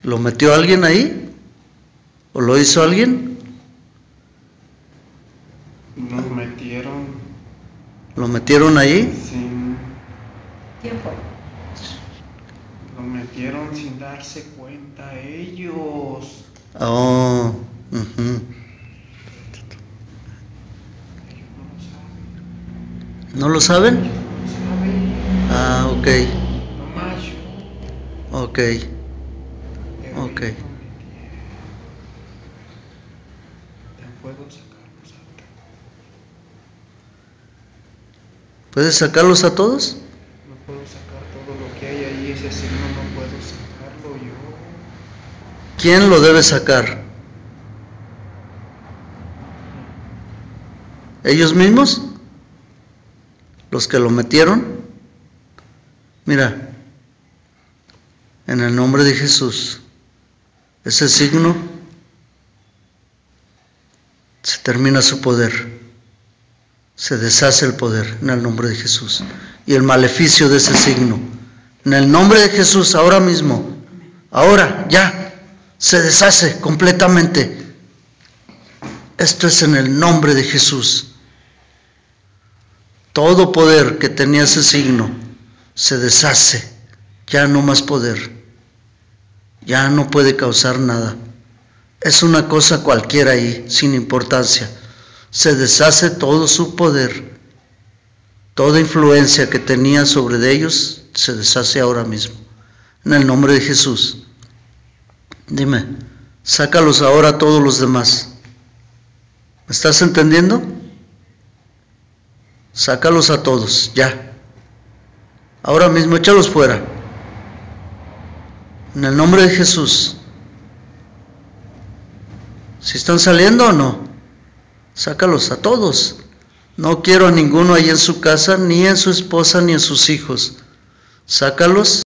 ¿Lo metió alguien ahí? ¿O lo hizo alguien? Nos metieron. ¿Lo metieron ahí? Sí. ¿Quién fue? Lo metieron sin darse cuenta ellos. Oh, ujú. Ellos no lo saben. ¿No lo saben? Ellos no lo saben. Ah, ok, Nomás yo. ok, Pero ok. ellos lo metieron. Te puedo sacarlos a todos. ¿Puedes sacarlos a todos? No puedo sacar todo lo que hay ahí. Ese signo no puedo sacarlo yo. ¿Quién lo debe sacar? ¿Ellos mismos? ¿Los que lo metieron? Mira, en el nombre de Jesús, ese signo se termina su poder, se deshace el poder en el nombre de Jesús y el maleficio de ese signo, en el nombre de Jesús, ahora mismo, ahora, ya, se deshace completamente. Esto es en el nombre de Jesús. Todo poder que tenía ese signo se deshace, ya no más poder, ya no puede causar nada. Es una cosa cualquiera ahí, sin importancia. Se deshace todo su poder, toda influencia que tenía sobre ellos se deshace ahora mismo, en el nombre de Jesús. Dime, sácalos ahora a todos los demás. ¿Me estás entendiendo? Sácalos a todos, ya. Ahora mismo échalos fuera. En el nombre de Jesús. ¿Si están saliendo o no? Sácalos a todos. No quiero a ninguno ahí en su casa, ni en su esposa, ni en sus hijos. Sácalos.